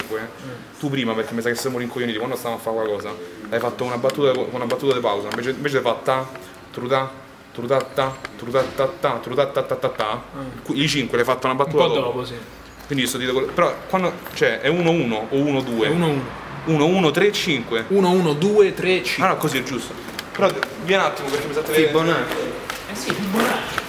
5, tu prima, perché mi sa che siamo rincoglioniti quando stavamo a fare qualcosa, hai fatto una battuta di pausa, invece hai fatto ta, truta, trutatta, trutatta, trutatta, i 5 l'hai fatto una battuta un po' dopo, sì. Quindi sto dito, però quando, cioè è 1-1 o 1-2? È 1-1. 1-1, 3-5. 1-1, 2, 3, 5. Ah no, così è giusto. Però vieni un attimo perché mi sa che... Fibonacci. Eh sì, Fibonacci.